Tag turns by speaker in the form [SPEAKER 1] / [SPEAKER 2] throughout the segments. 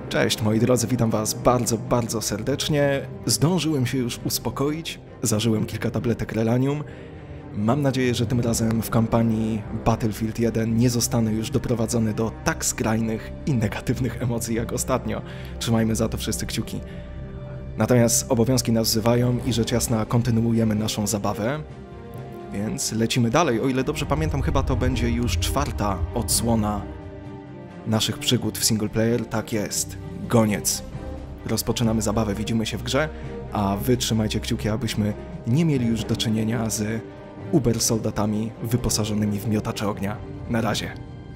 [SPEAKER 1] Cześć moi drodzy, witam was bardzo serdecznie. Zdążyłem się już uspokoić, zażyłem kilka tabletek relanium. Mam nadzieję, że tym razem w kampanii Battlefield 1 nie zostanę już doprowadzony do tak skrajnych i negatywnych emocji jak ostatnio. Trzymajmy za to wszyscy kciuki. Natomiast obowiązki nas wzywają i rzecz jasna kontynuujemy naszą zabawę. Więc lecimy dalej. O ile dobrze pamiętam, chyba to będzie już 4. odsłona naszych przygód w single player. Tak jest. Goniec. Rozpoczynamy zabawę, widzimy się w grze, a wy trzymajcie kciuki, abyśmy nie mieli już do czynienia z uber soldatami wyposażonymi w miotacze ognia. Na razie.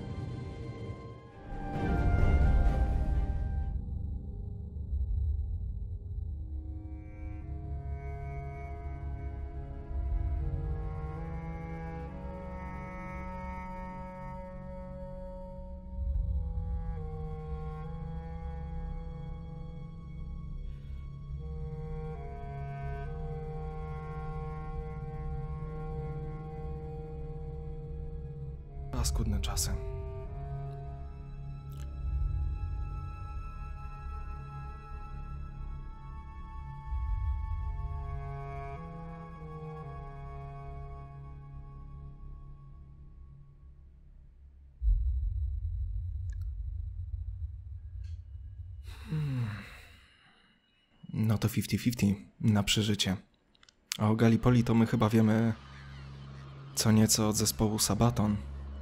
[SPEAKER 1] Paskudne czasy. No to 50-50 na przeżycie. A o Gallipoli to my chyba wiemy co nieco od zespołu Sabaton.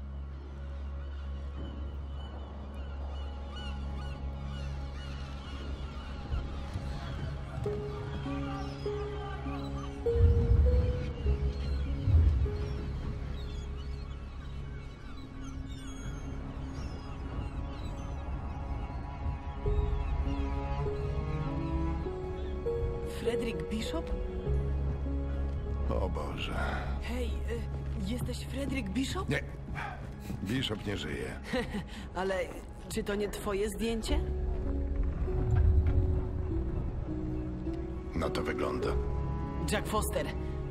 [SPEAKER 2] Frederick Bishop?
[SPEAKER 3] O Boże.
[SPEAKER 2] Hej, jesteś Frederick Bishop?
[SPEAKER 3] Nie. Bishop nie żyje.
[SPEAKER 2] Ale czy to nie twoje zdjęcie?
[SPEAKER 3] No to wygląda.
[SPEAKER 2] Jack Foster.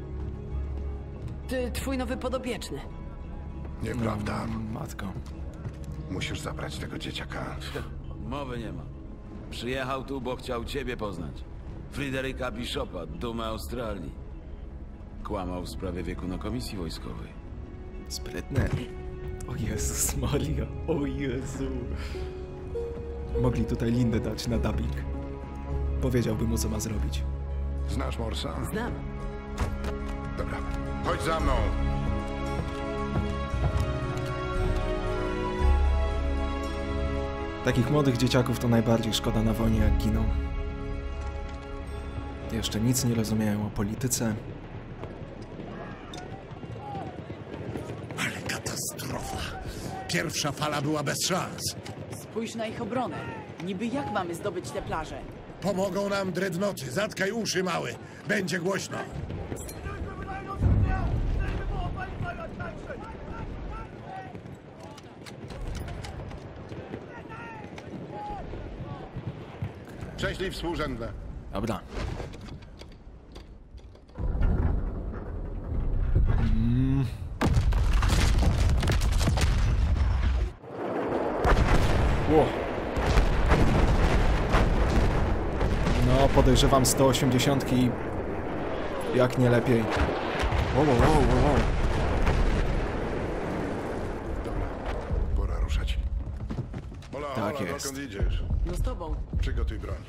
[SPEAKER 2] Twój nowy podobieczny.
[SPEAKER 3] Nieprawda.
[SPEAKER 1] Matko.
[SPEAKER 3] Musisz zabrać tego dzieciaka.
[SPEAKER 4] Mowy nie ma. Przyjechał tu, bo chciał ciebie poznać. Frederica Bishopa, dumę Australii. Kłamał w sprawie wieku na komisji wojskowej.
[SPEAKER 1] Sprytne. O Jezus Maria, o Jezu. Mogli tutaj Lindę dać na dubbing. Powiedziałby mu, co ma zrobić.
[SPEAKER 3] Znasz Morsa?
[SPEAKER 2] Znam.
[SPEAKER 3] Dobra. Chodź za mną.
[SPEAKER 1] Takich młodych dzieciaków to najbardziej szkoda na wojnie, jak giną. Jeszcze nic nie rozumieją o polityce.
[SPEAKER 5] Ale katastrofa. Pierwsza fala była bez szans.
[SPEAKER 6] Spójrz na ich obronę. Niby jak mamy zdobyć te plaże?
[SPEAKER 5] Pomogą nam dreadnoty. Zatkaj uszy, mały. Będzie głośno.
[SPEAKER 3] Prześlij współrzędne.
[SPEAKER 1] Dobra. Ło. No, podejrzewam 180 jak nie lepiej. Wow.
[SPEAKER 3] Dobra. Pora ruszać. Hola,
[SPEAKER 1] Tak
[SPEAKER 3] hola,
[SPEAKER 1] jest.
[SPEAKER 3] dokąd idziesz?
[SPEAKER 2] No z tobą.
[SPEAKER 3] Przygotuj broń.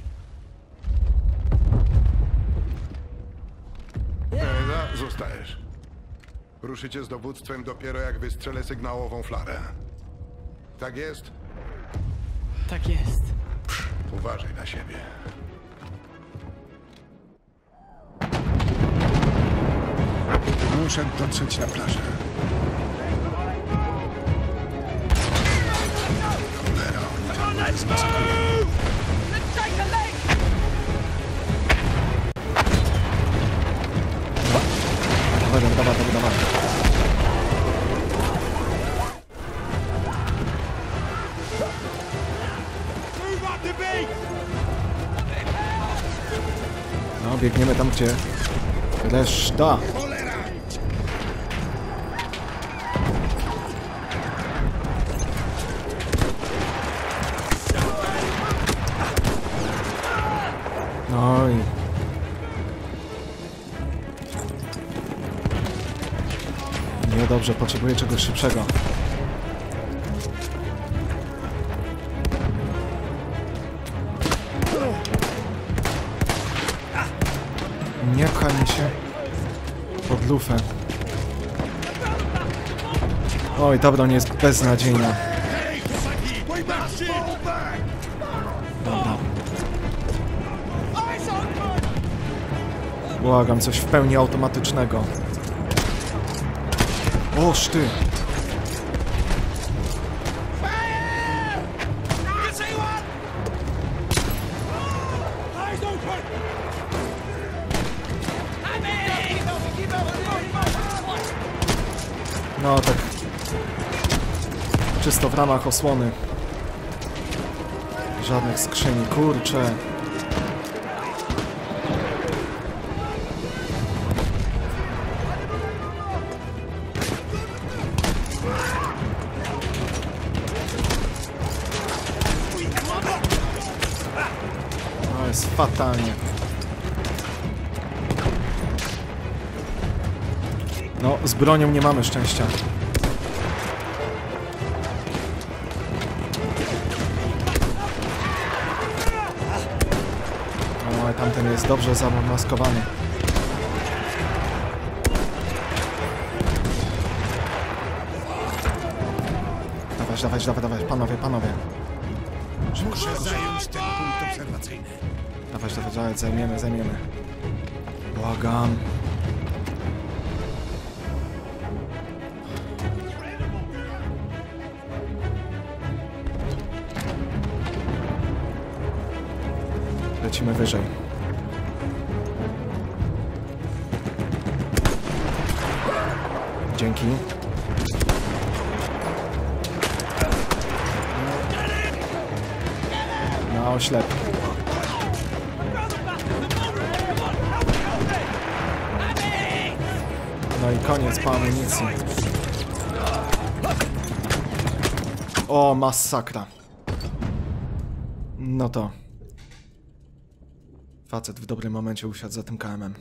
[SPEAKER 3] Zostajesz. Ruszycie z dowództwem dopiero jak wystrzelę sygnałową flarę. Tak jest?
[SPEAKER 6] Tak jest.
[SPEAKER 3] Uważaj na siebie.
[SPEAKER 5] Muszę dotrzeć na plażę. Cholera, oni tam zmasakrują.
[SPEAKER 1] Dawaj. No, biegniemy tam, gdzie reszta. dobrze, potrzebuję czegoś szybszego. Nie pchaj mi się pod lufę. Oj, ta broń jest beznadziejna. Dobra. Błagam, coś w pełni automatycznego. Oż ty! No tak. Czysto w ramach osłony. Żadnych skrzyni, kurczę. No jest fatalnie. No, z bronią nie mamy szczęścia. No, ale tamten jest dobrze zamaskowany. Dawaj, panowie.
[SPEAKER 5] Muszę zająć ten punkt obserwacyjny.
[SPEAKER 1] Dawaj, zajmiemy. Błagam. Lecimy wyżej. Dzięki. No, oślep. No i koniec po amunicji. O, masakra. No to. Facet w dobrym momencie usiadł za tym KM-em.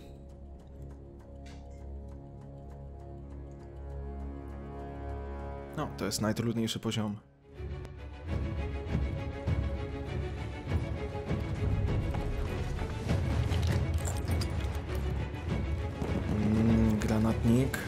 [SPEAKER 1] No, to jest najtrudniejszy poziom. Granatnik.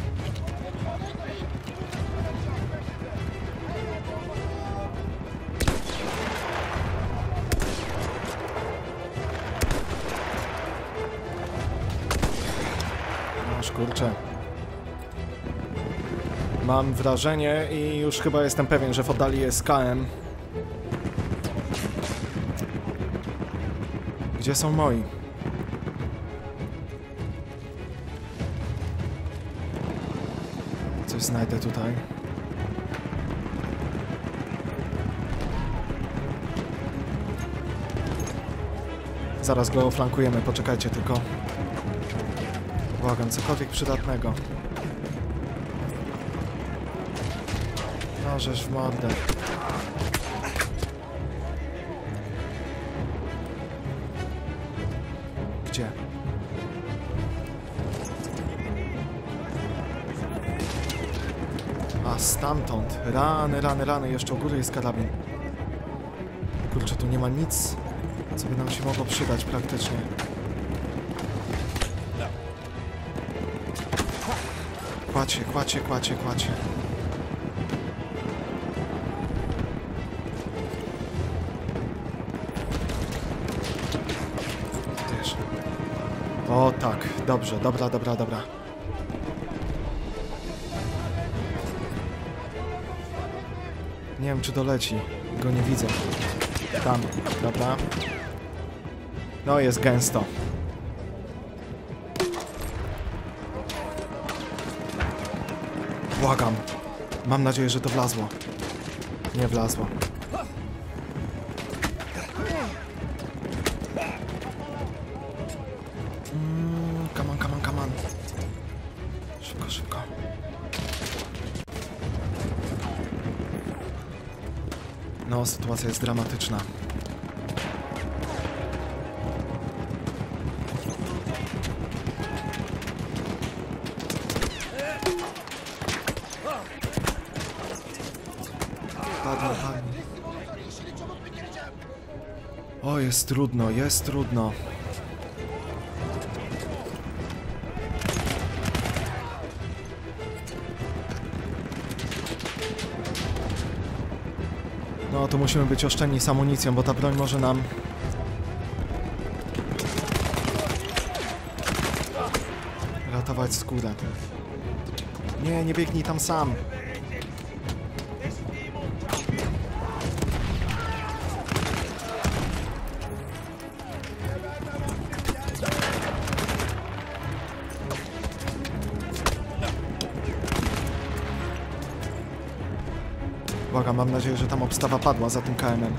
[SPEAKER 1] Noż kurczę. Mam wrażenie i już chyba jestem pewien, że w oddali jest KM. Gdzie są moi? Coś znajdę tutaj. Zaraz go flankujemy, poczekajcie tylko. Błagam, cokolwiek przydatnego. No, żeż w mordę. Gdzie? A, stamtąd. Rany. Jeszcze u góry jest karabin. Kurczę, tu nie ma nic, co by nam się mogło przydać praktycznie. Kłacie. Wiesz. O tak, dobrze, dobra. Nie wiem, czy doleci. Go nie widzę. Tam, dobra. No, jest gęsto. Błagam. Mam nadzieję, że to wlazło. Nie wlazło. Come on. Szybko. No, sytuacja jest dramatyczna. padnij. O, jest trudno, jest trudno. No, to musimy być oszczędni z amunicją, bo ta broń może nam... ratować skórę. Nie, nie biegnij tam sam. Uwaga, mam nadzieję, że tam obstawa padła za tym KM-em.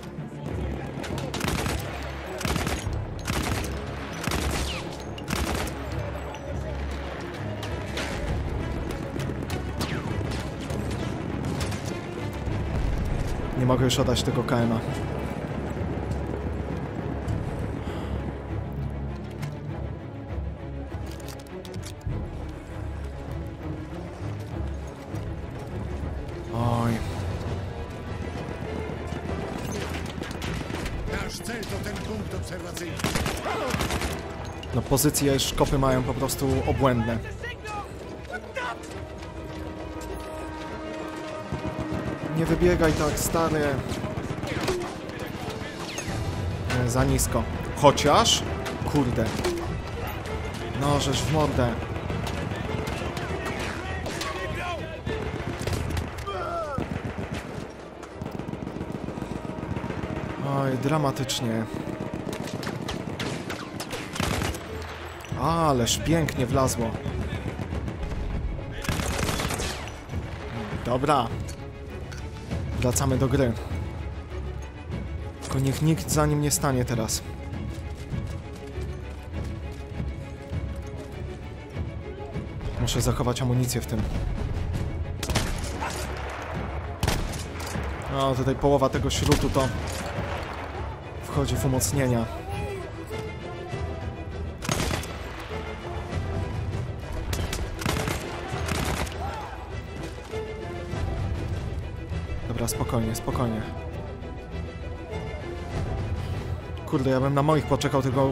[SPEAKER 1] Nie mogę już oddać tego KM-a. Oj.
[SPEAKER 5] Nasz cel to ten punkt obserwacyjny.
[SPEAKER 1] No pozycje szkopy mają po prostu obłędne. Nie wybiegaj tak, stary. Nie, za nisko. Chociaż? Kurde. No, żeż w mordę. Oj, dramatycznie. Ależ pięknie wlazło. Dobra. Wracamy do gry. Tylko niech nikt za nim nie stanie teraz. Muszę zachować amunicję w tym. No, tutaj połowa tego śrutu to wchodzi w umocnienia. Dobra, spokojnie, spokojnie. Kurde, ja bym na moich poczekał, tylko...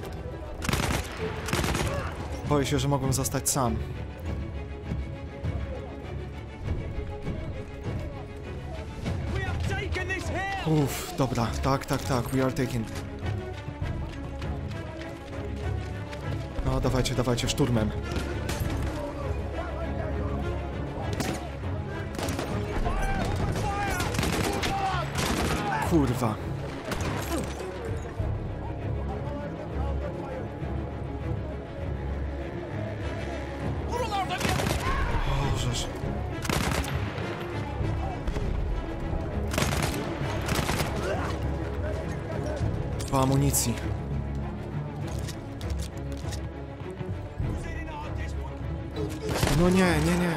[SPEAKER 1] boję się, że mogłem zostać sam. Uff, dobra, tak, we are taking. No, dawajcie, szturmem. Kurwa. Bożeż. Po amunicji. No nie.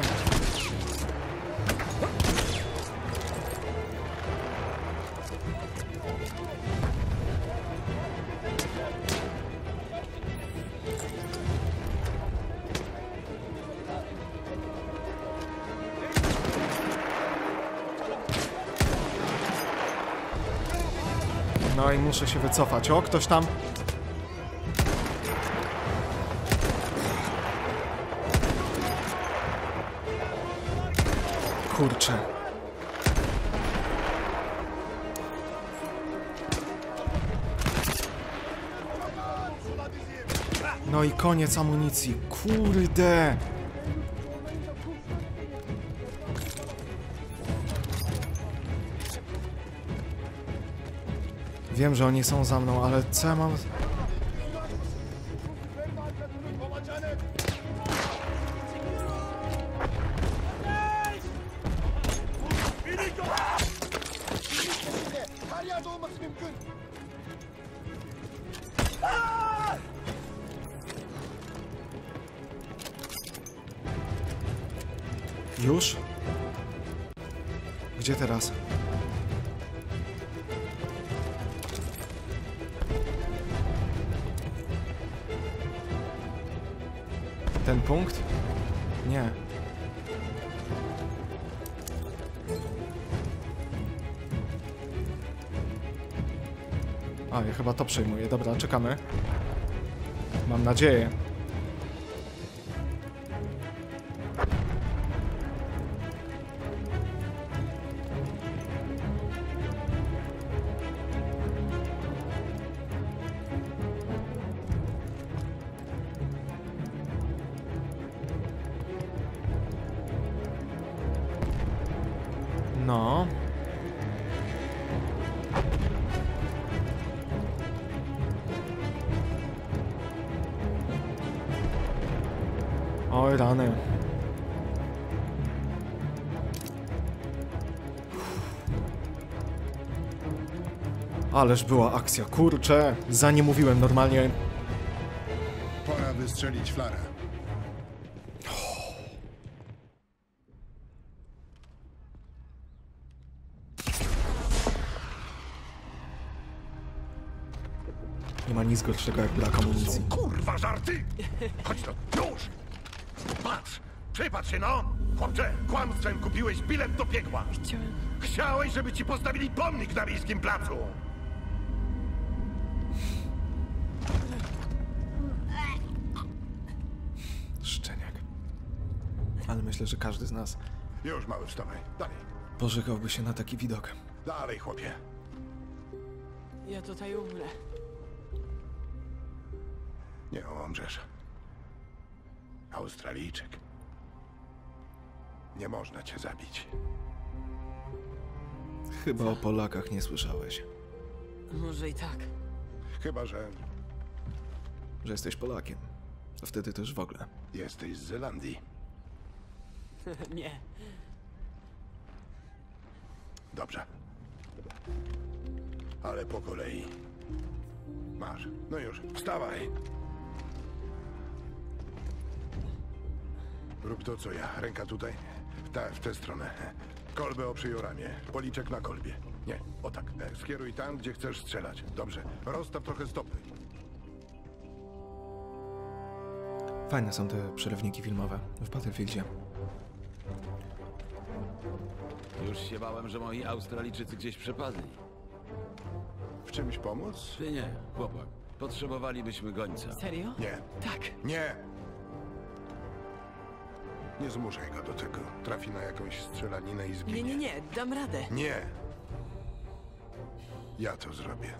[SPEAKER 1] No i muszę się wycofać. O, ktoś tam... Kurczę. No i koniec amunicji. Kurde. Wiem, że oni są za mną, ale co ja mam... Już? Gdzie teraz? Ten punkt? Nie. A, ja chyba to przejmuję. Dobra, czekamy. Mam nadzieję. No. Oj, rany. Ależ była akcja, kurczę. Za nie mówiłem normalnie.
[SPEAKER 5] Pora wystrzelić flarę.
[SPEAKER 1] Nie ma nic gorszego jak brak amunicji.
[SPEAKER 3] Kurwa, żarty! Chodź to, już! Patrz! Przypatrz się, no! Chłopcze, kłamstwem kupiłeś bilet do piekła! Chciałeś, żeby ci postawili pomnik na Miejskim Placu!
[SPEAKER 1] Szczeniak. Ale myślę, że każdy z nas
[SPEAKER 3] Już, mały, wstawaj. Dalej.
[SPEAKER 1] pożygałby się na taki widok.
[SPEAKER 3] Dalej, chłopie.
[SPEAKER 2] Ja tutaj umrę.
[SPEAKER 3] Nie omrzesz. Australijczyk. Nie można cię zabić.
[SPEAKER 1] Chyba o Polakach nie słyszałeś.
[SPEAKER 2] Może i tak.
[SPEAKER 3] Chyba że
[SPEAKER 1] Że jesteś Polakiem. To wtedy też w ogóle.
[SPEAKER 3] jesteś z Zelandii.
[SPEAKER 2] Nie.
[SPEAKER 3] Dobrze. Ale po kolei. Masz. No już, wstawaj. Rób to co ja. Ręka tutaj. Tak, w tę stronę. Kolbę oprzyj o ramię. Policzek na kolbie. Nie, o tak. Skieruj tam, gdzie chcesz strzelać. Dobrze. Rozstaw trochę stopy.
[SPEAKER 1] Fajne są te przerywniki filmowe w Battlefieldzie.
[SPEAKER 4] Już się bałem, że moi Australijczycy gdzieś przepadli.
[SPEAKER 3] W czymś pomóc?
[SPEAKER 4] Ty nie, chłopak. Potrzebowalibyśmy gońca.
[SPEAKER 2] Serio?
[SPEAKER 3] Nie.
[SPEAKER 2] Tak.
[SPEAKER 3] Nie! Nie zmuszaj go do tego. Trafi na jakąś strzelaninę i zginie.
[SPEAKER 2] Nie, dam radę.
[SPEAKER 3] Nie! Ja to zrobię.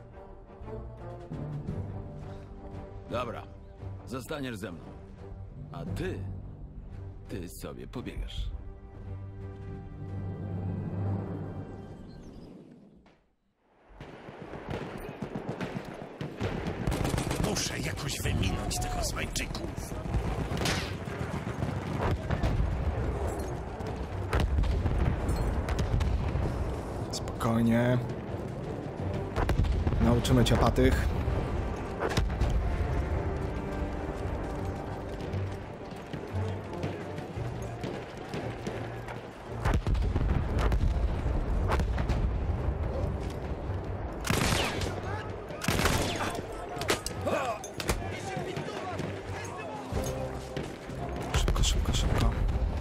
[SPEAKER 4] Dobra, zostaniesz ze mną. A ty sobie pobiegasz.
[SPEAKER 5] Muszę jakoś wyminąć tych Osmańczyków.
[SPEAKER 1] Spokojnie. Nauczymy cię patych. Szybko, szybko, szybko.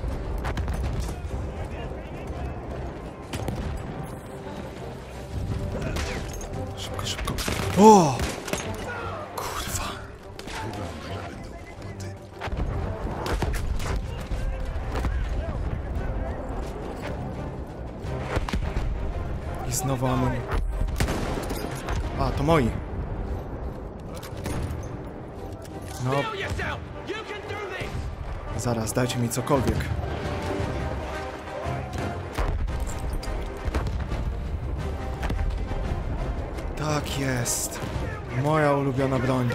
[SPEAKER 1] Szybko, szybko. O! Kurwa.
[SPEAKER 3] Chyba, że będą kłopoty.
[SPEAKER 1] I znowu mamy... A, to moi. No. Zaraz, dajcie mi cokolwiek. Tak jest. Moja ulubiona broń.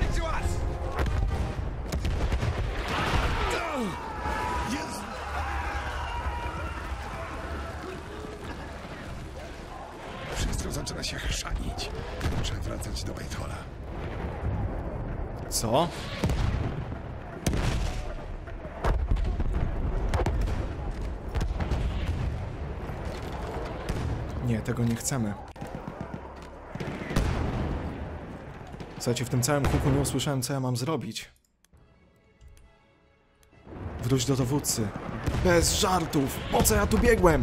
[SPEAKER 5] Wszystko zaczyna się chrzanić. Muszę wracać do Whitehola.
[SPEAKER 1] Co? Nie, tego nie chcemy. Słuchajcie, w tym całym huku nie usłyszałem, co ja mam zrobić. Wróć do dowódcy. Bez żartów! Po co ja tu biegłem?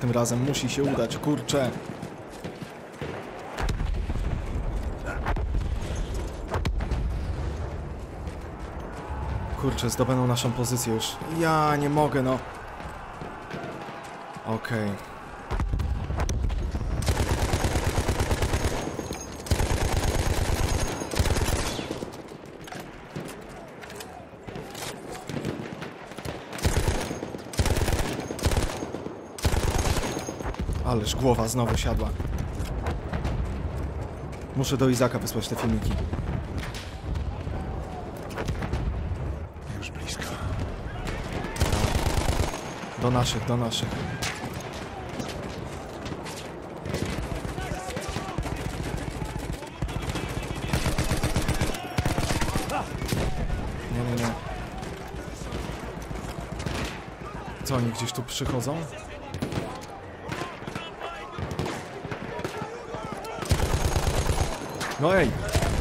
[SPEAKER 1] tym razem musi się udać, kurczę. Kurczę, zdobędą naszą pozycję już. Ja nie mogę, no. Okej. Ależ głowa znowu siadła. Muszę do Izaka wysłać te filmiki.
[SPEAKER 5] Już blisko.
[SPEAKER 1] Do naszych, do naszych. Nie, nie, nie. Co, oni gdzieś tu przychodzą? No ej!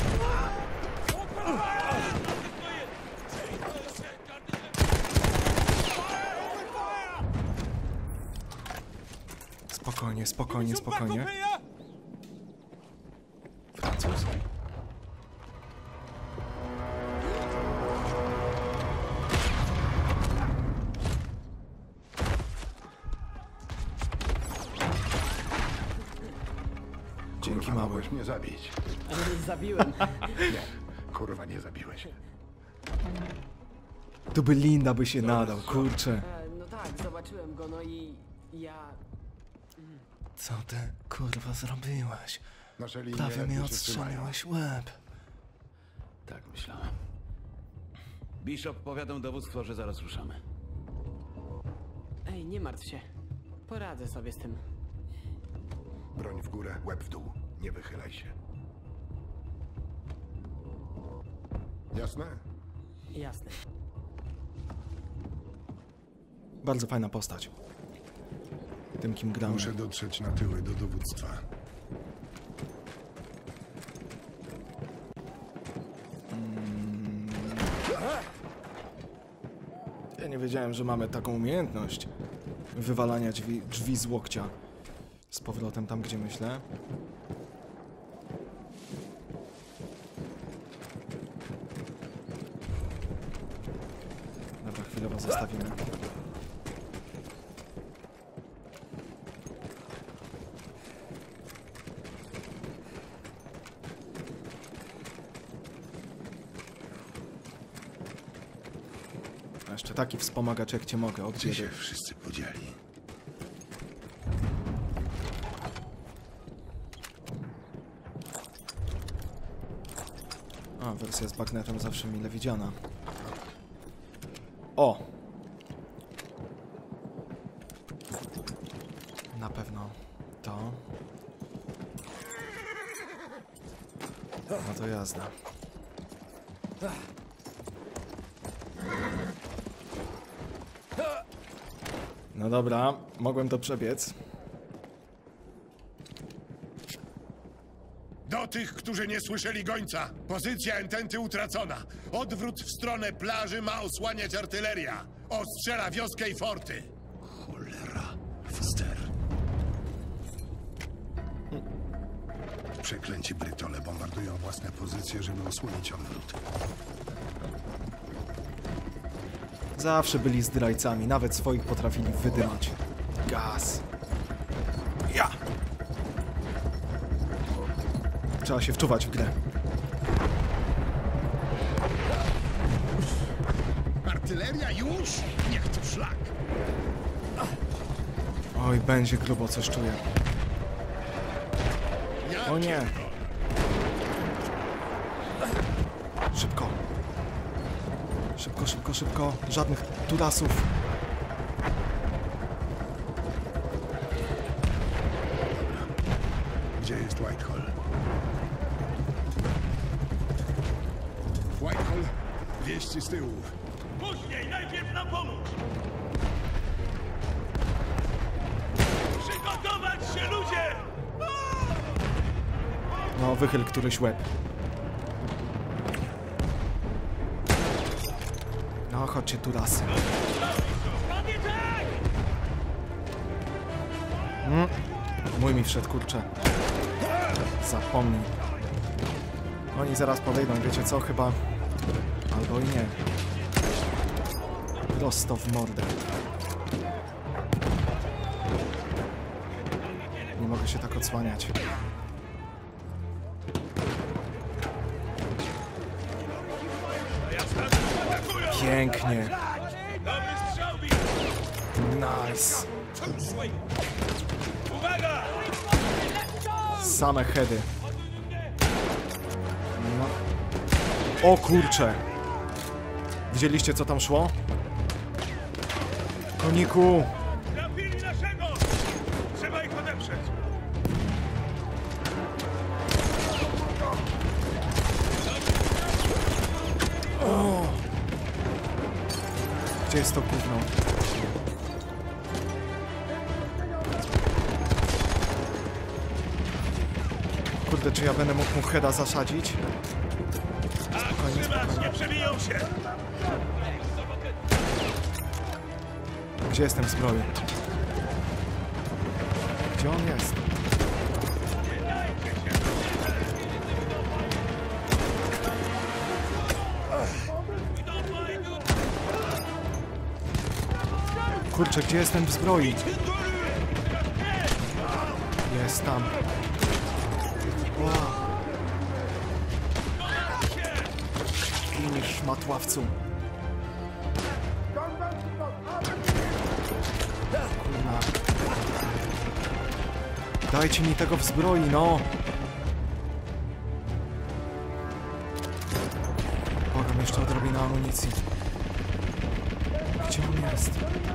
[SPEAKER 1] Spokojnie, spokojnie, spokojnie. Francuz. Dzięki, mały.
[SPEAKER 5] Mogłeś mnie zabić.
[SPEAKER 6] Zabiłem.
[SPEAKER 5] Nie, kurwa, nie zabiłeś.
[SPEAKER 1] Tu by Linda by się nadał, kurczę.
[SPEAKER 2] No tak, zobaczyłem go, no i ja...
[SPEAKER 1] Co ty, kurwa, zrobiłeś?
[SPEAKER 5] Nasze linie
[SPEAKER 1] Prawie mi
[SPEAKER 5] ledwie się trzymają.
[SPEAKER 1] odstrzeliłeś łeb.
[SPEAKER 4] Tak myślałem. Bishop powiadam dowództwo, że zaraz ruszamy.
[SPEAKER 2] Ej, nie martw się. Poradzę sobie z tym.
[SPEAKER 5] Broń w górę, łeb w dół. Nie wychylaj się. Jasne?
[SPEAKER 2] Jasne.
[SPEAKER 1] Bardzo fajna postać. Tym, kim gramy.
[SPEAKER 5] Muszę dotrzeć na tyły do dowództwa.
[SPEAKER 1] Ja nie wiedziałem, że mamy taką umiejętność wywalania drzwi z łokcia. Z powrotem tam, gdzie myślę. Dobra, chwilowo zostawimy. A jeszcze taki wspomagacz, jak cię mogę, od
[SPEAKER 5] Gdzie się
[SPEAKER 1] biedy.
[SPEAKER 5] wszyscy podzieli?
[SPEAKER 1] A, wersja z bagnetem zawsze mile widziana. O! Na pewno to. No to jazda. No dobra, mogłem to przebiec.
[SPEAKER 3] Do tych, którzy nie słyszeli gońca. Pozycja ententy utracona. Odwrót w stronę plaży ma osłaniać artyleria. Ostrzela wioskę i forty.
[SPEAKER 5] Cholera. Wster. Przeklęci Brytole bombardują własne pozycje, żeby osłonić odwrót.
[SPEAKER 1] Zawsze byli zdrajcami, nawet swoich potrafili wydymać. Gaz. Ja! Trzeba się wczuwać w grę.
[SPEAKER 3] Artyleria już? Niech to szlak.
[SPEAKER 1] Oj, będzie grubo, coś czuję. O nie! Szybko. Szybko, szybko, szybko. Żadnych turasów.
[SPEAKER 5] Gdzie jest Whitehall? Whitehall, wieści z tyłu.
[SPEAKER 3] Później, najpierw nam pomóc. Przygotować się, ludzie!
[SPEAKER 1] No, wychyl któryś łeb. No, chodźcie turasy. Mój mi wszedł, kurczę. Zapomnij. Oni zaraz podejdą, wiecie co? Chyba... Albo i nie. Prosto w mordę. Nie mogę się tak odsłaniać. Pięknie. Nice. Same heady. No. O kurcze. Widzieliście, co tam szło? Koniku.
[SPEAKER 3] Trafili naszego! Trzeba ich odeprzeć!
[SPEAKER 1] O. Gdzie jest to gówno? Kurde, czy ja będę mógł mu heada zasadzić? Spokojnie, spokojnie.
[SPEAKER 3] Nie przebiją się!
[SPEAKER 1] Gdzie jestem w zbroi? Gdzie on jest? Kurczę, gdzie jestem w zbroi? Jest tam. Wow. Finisz, matławcu. Kurna. Dajcie mi tego w zbroi, no! Błagam, jeszcze odrobinę amunicji. Gdzie on jest?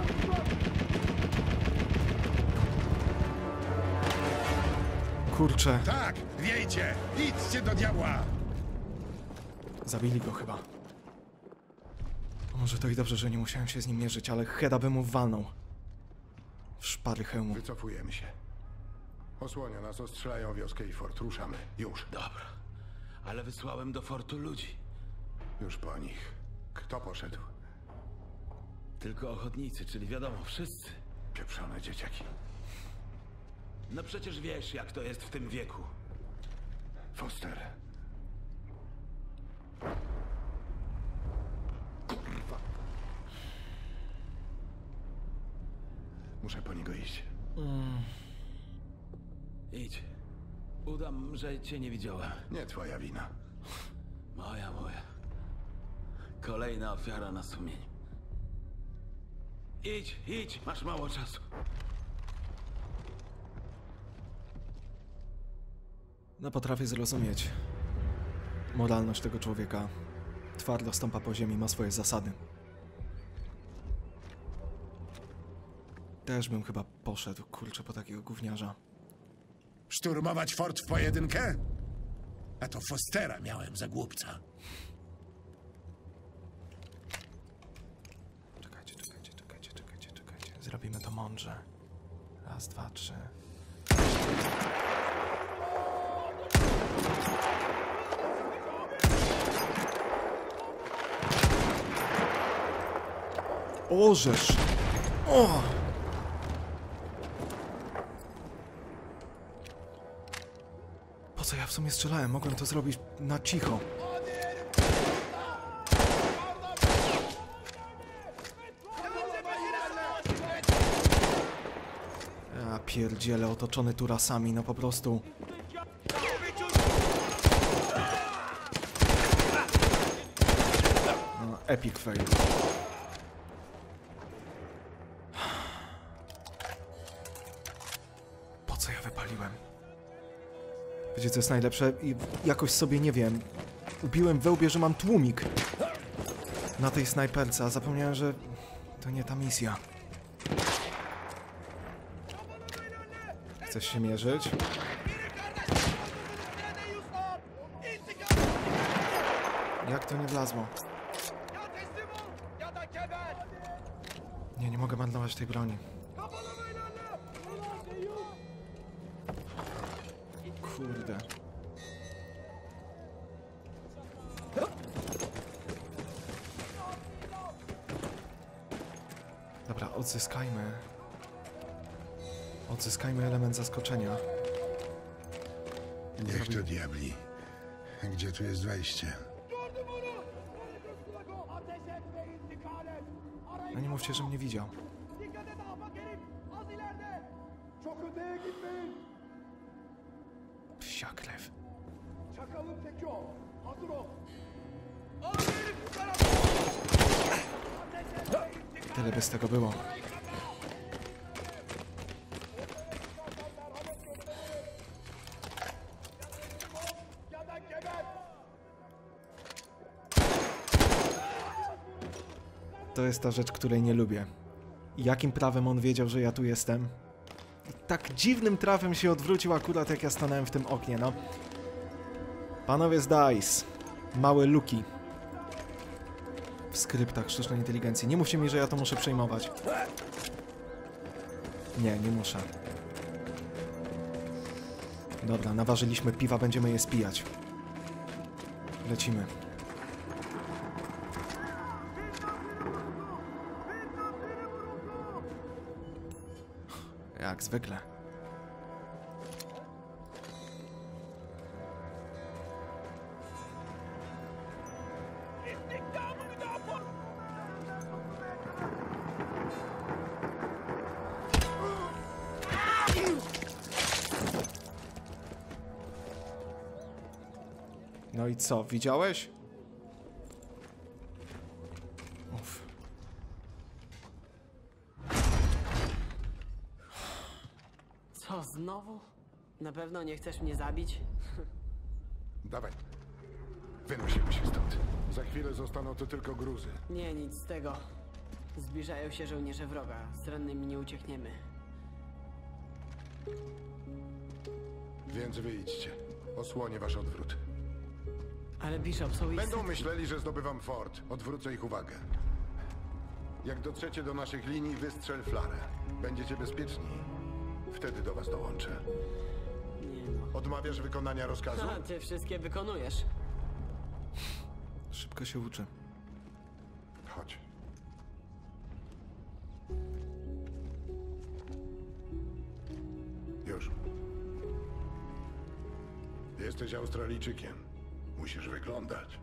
[SPEAKER 1] Kurczę.
[SPEAKER 5] Tak, wiejcie! Idźcie do diabła!
[SPEAKER 1] Zabili go chyba. Może to i dobrze, że nie musiałem się z nim mierzyć, ale heada by mu walnął. W szpary hełmu.
[SPEAKER 5] Wycofujemy się. Osłonia nas, ostrzelają wioskę i fort. Ruszamy. Już.
[SPEAKER 4] Dobra. Ale wysłałem do fortu ludzi.
[SPEAKER 5] Już po nich. Kto poszedł?
[SPEAKER 4] Tylko ochotnicy, czyli wiadomo, wszyscy.
[SPEAKER 5] Pieprzone dzieciaki.
[SPEAKER 4] No przecież wiesz, jak to jest w tym wieku.
[SPEAKER 5] Foster. Kurwa. Muszę po niego iść.
[SPEAKER 4] Idź. Udam, że cię nie widziałem.
[SPEAKER 5] Nie twoja wina.
[SPEAKER 4] Moja. Kolejna ofiara na sumieniu. Idź, masz mało czasu.
[SPEAKER 1] No potrafię zrozumieć moralność tego człowieka. Twardo stąpa po ziemi, ma swoje zasady. Też bym chyba poszedł, kurczę, po takiego gówniarza.
[SPEAKER 5] Szturmować fort w pojedynkę? A to Fostera miałem za głupca.
[SPEAKER 1] Czekajcie. Zrobimy to mądrze. Raz, dwa, trzy. Orzesz! O! Po co ja w sumie strzelałem? Mogłem to zrobić na cicho. Ja pierdzielę, otoczony turasami, no po prostu. No, epic fail. Po co ja wypaliłem? Wiecie, co jest najlepsze? I jakoś sobie, nie wiem, ubiłem we łbie, że mam tłumik na tej snajperce, a zapomniałem, że to nie ta misja. Chcesz się mierzyć? Jak to nie wlazło? Nie mogę marnować tej broni. Kurde. Dobra, odzyskajmy Odzyskajmy element zaskoczenia.
[SPEAKER 5] Niech to diabli. Gdzie tu jest wejście?
[SPEAKER 1] No nie mówcie, że mnie widział. Psia krew. Tyle by z tego było. To jest ta rzecz, której nie lubię. Jakim prawem on wiedział, że ja tu jestem? I tak dziwnym trafem się odwrócił akurat jak ja stanąłem w tym oknie, no. Panowie z DICE. Małe luki. W skryptach sztucznej inteligencji. Nie mówcie mi, że ja to muszę przejmować. Nie, nie muszę. Dobra, naważyliśmy piwa, będziemy je spijać. Lecimy. Jak zwykle. No i co, widziałeś? Uff.
[SPEAKER 2] Co, znowu? Na pewno nie chcesz mnie zabić?
[SPEAKER 3] Dawaj. Wynosimy się stąd. Za chwilę zostaną tu tylko gruzy.
[SPEAKER 2] Nie, nic z tego. Zbliżają się żołnierze wroga. Z rannymi nie uciekniemy.
[SPEAKER 3] Więc wyjdźcie. Osłonię wasz odwrót.
[SPEAKER 2] Ale Bishop są ich...
[SPEAKER 3] Będą myśleli, że zdobywam fort. Odwrócę ich uwagę. Jak dotrzecie do naszych linii, wystrzel flarę. Będziecie bezpieczni. Wtedy do was dołączę.
[SPEAKER 2] Nie no.
[SPEAKER 3] Odmawiasz wykonania rozkazu?
[SPEAKER 2] A, ty wszystkie wykonujesz.
[SPEAKER 1] Szybko się uczy.
[SPEAKER 3] Chodź. Już. Jesteś Australijczykiem. Musisz wyglądać.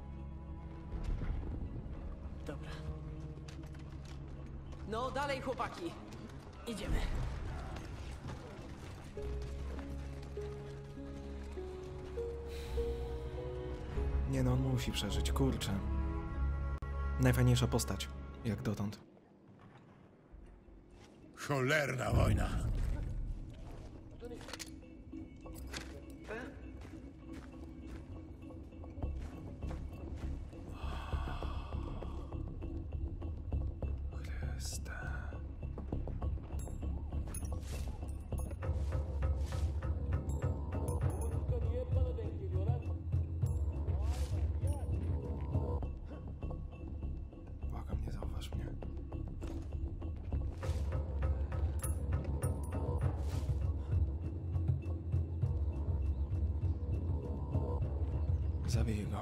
[SPEAKER 2] Dobra. No, dalej chłopaki. Idziemy.
[SPEAKER 1] Nie no, on musi przeżyć, kurczę. Najfajniejsza postać, jak dotąd.
[SPEAKER 5] Cholerna wojna.
[SPEAKER 1] Chryste. Błagam, nie zauważ mnie. Zabiję go.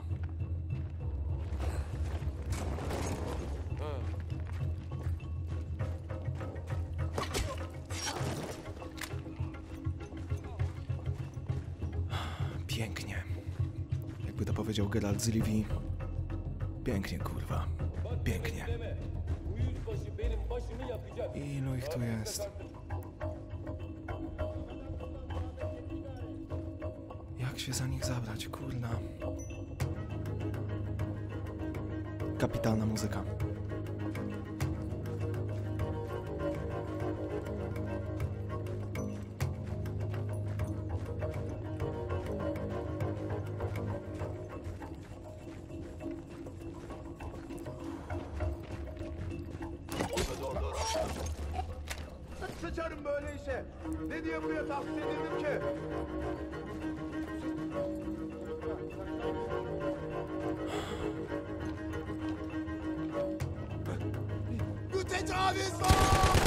[SPEAKER 1] Pięknie. Jakby to powiedział Geralt z Rivii. Pięknie, kurwa. Pięknie. Ilu ich tu jest? Jak się za nich zabrać, kurna? Kapitalna muzyka.
[SPEAKER 7] Sıçarım böyle işe. Ne diye buraya tahsis edildim ki? Bu tecavüz var!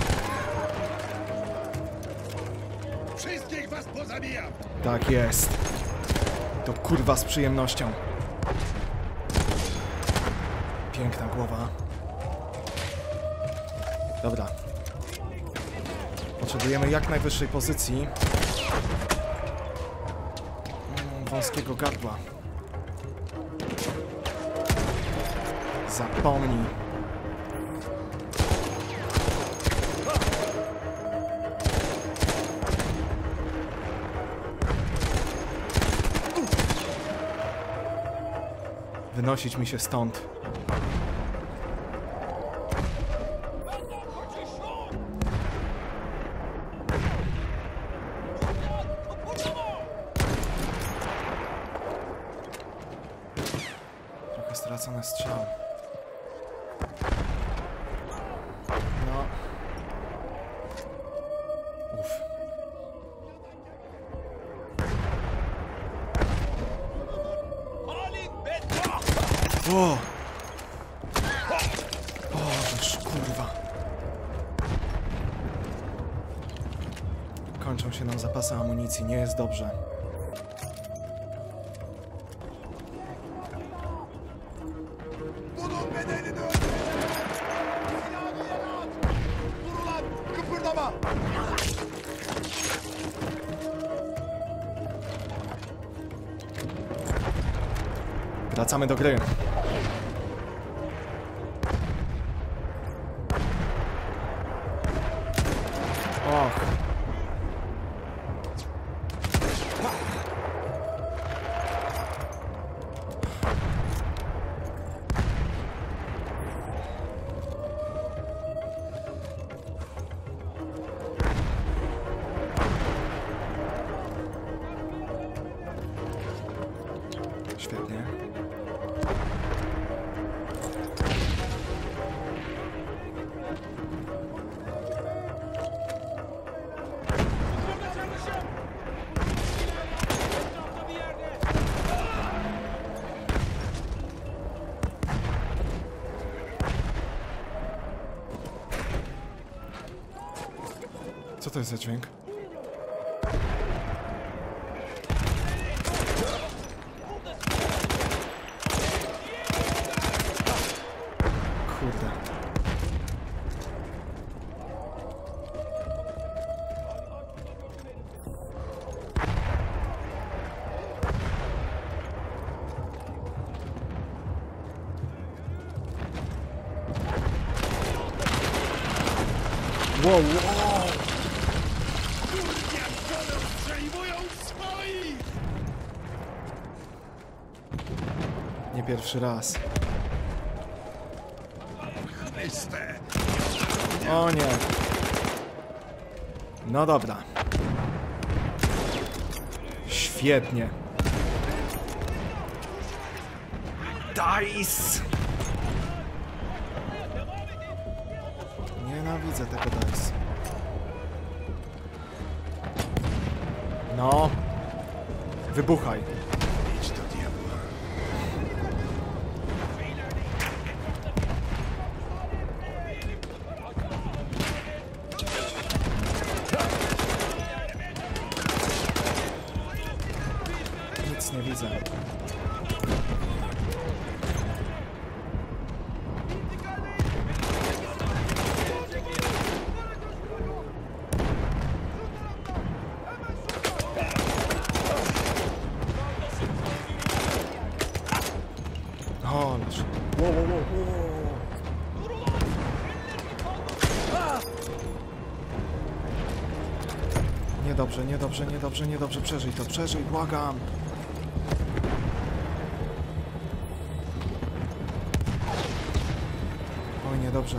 [SPEAKER 3] Wszystkich was pozabijam!
[SPEAKER 1] Tak jest. To kurwa z przyjemnością. Piękna głowa. Dobra. Potrzebujemy jak najwyższej pozycji. Wąskiego gardła. Zapomnij. Wynosić mi się stąd. Trochę stracony strzał. No. Uff. O! Bożeż, kurwa. Kończą się nam zapasy amunicji, nie jest dobrze.
[SPEAKER 7] Bunun bedelini öde. Silahını yere at. Dur ulan, kıpırdama.
[SPEAKER 1] Wracamy do gry. Och. Świetnie. Co to jest za dźwięk? Kurde. Wow, wow.
[SPEAKER 5] Przejmują swoich!
[SPEAKER 1] Nie pierwszy raz.
[SPEAKER 5] Chryste!
[SPEAKER 1] O nie. No dobra. Świetnie. Dice! Nienawidzę tego dice. No. Wybuchaj.
[SPEAKER 5] Idź do diabła.
[SPEAKER 1] Nic nie widzę. O, leż. Wow, wow, wow, wow. Niedobrze, niedobrze, niedobrze, niedobrze. Przeżyj to, przeżyj, błagam. Oj, niedobrze.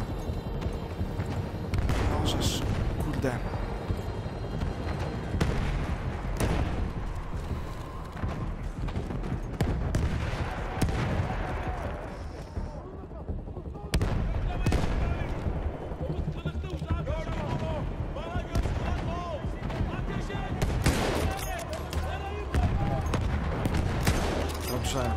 [SPEAKER 1] Możesz, kurde. Dobrze.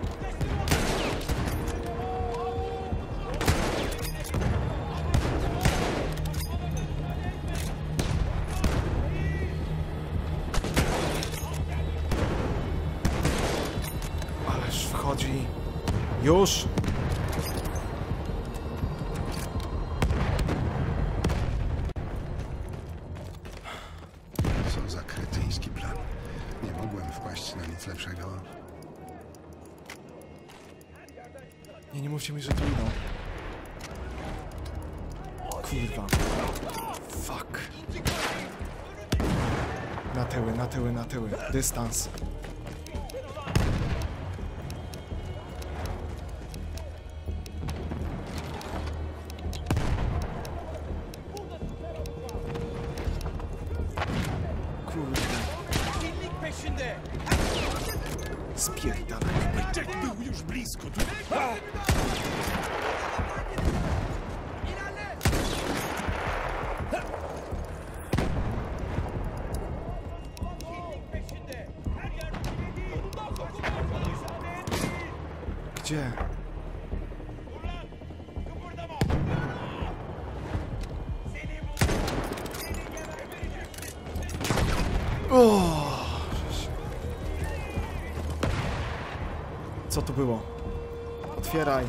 [SPEAKER 1] Ależ wchodzi. Już! Nie mówcie mi, że tu idą. Kurwa. Fuck. Na tyły. Dystans. Kurde. Spierdalaj.
[SPEAKER 5] Jack był już blisko. Tu...
[SPEAKER 1] Gdzie? O! Co to było? Otwieraj.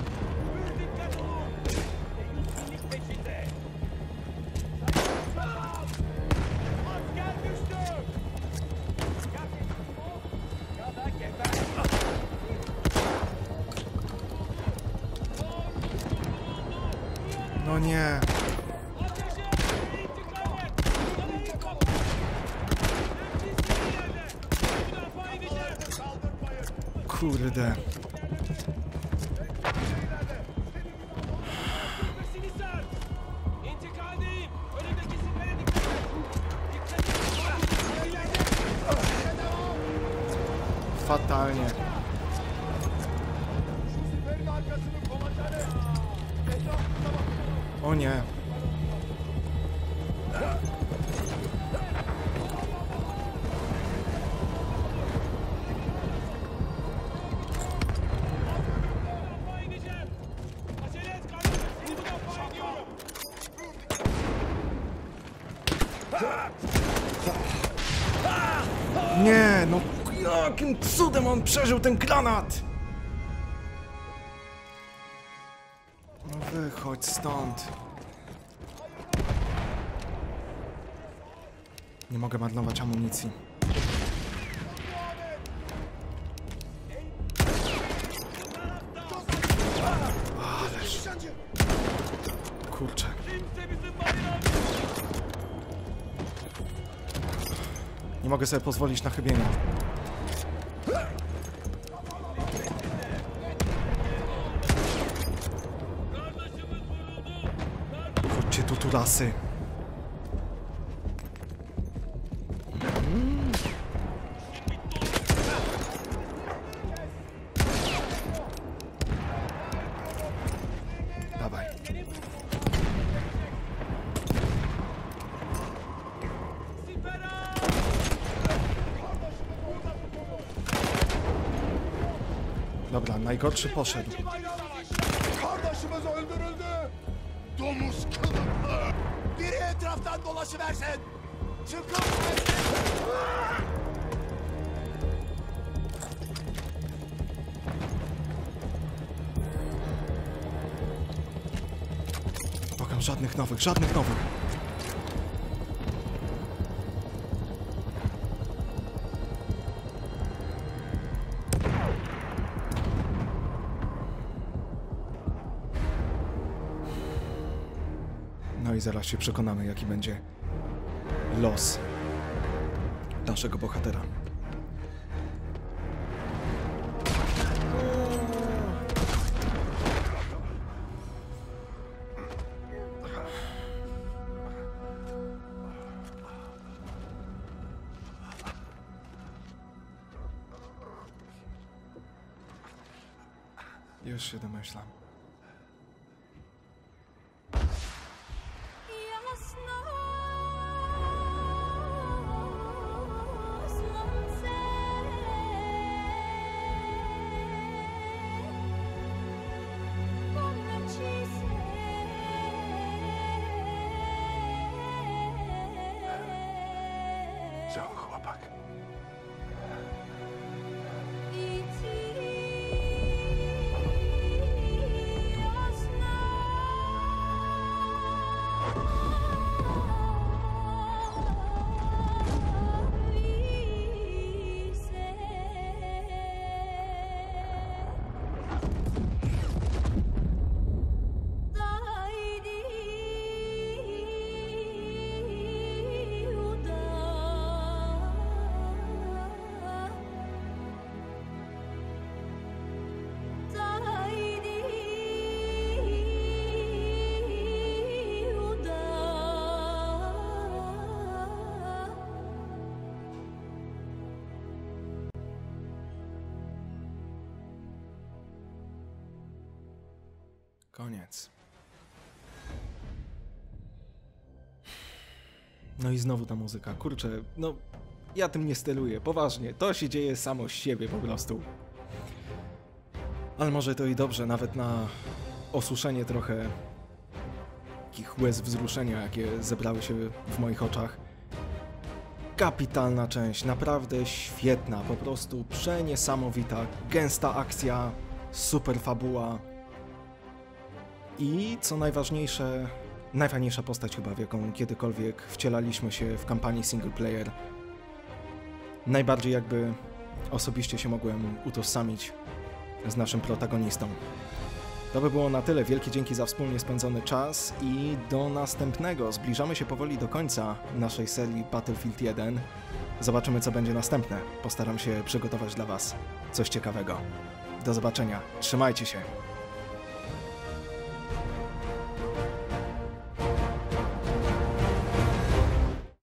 [SPEAKER 1] No nie. Kurde. Fatalnie. O nie. Nie, no jakim cudem on przeżył ten granat? No wychodź stąd. Nie mogę marnować amunicji. Ależ... Kurczę. Nie mogę sobie pozwolić na chybienie. Chodźcie tu, turasy. Dawaj. Dobra, najgorszy poszedł.
[SPEAKER 7] Kardeşimiz öldürüldü. Domuz kılıklı. Biri etraftan dolaşıversin. Çıkın.
[SPEAKER 1] Błagam, żadnych nowych, żadnych nowych. No i zaraz się przekonamy, jaki będzie los naszego bohatera. Już się domyślam.
[SPEAKER 3] Cały chłopak.
[SPEAKER 1] Koniec. No i znowu ta muzyka. Kurczę, no ja tym nie steruję, poważnie. To się dzieje samo z siebie po prostu. Ale może to i dobrze, nawet na osuszenie trochę takich łez wzruszenia, jakie zebrały się w moich oczach. Kapitalna część, naprawdę świetna, po prostu przeniesamowita, gęsta akcja, super fabuła i co najważniejsze, najfajniejsza postać chyba, w jaką kiedykolwiek wcielaliśmy się w kampanii single player. Najbardziej jakby osobiście się mogłem utożsamić z naszym protagonistą. To by było na tyle. Wielkie dzięki za wspólnie spędzony czas i do następnego. Zbliżamy się powoli do końca naszej serii Battlefield 1. Zobaczymy, co będzie następne. Postaram się przygotować dla Was coś ciekawego. Do zobaczenia. Trzymajcie się.